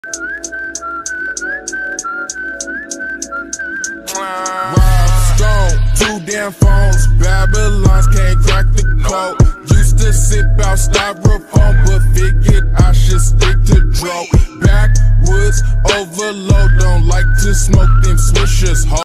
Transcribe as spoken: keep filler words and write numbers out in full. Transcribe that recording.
Stone, two damn phones, Babylons can't crack the code. Used to sip out styrofoam, but figured I should stick to dro. Backwoods overload, don't like to smoke them swishers.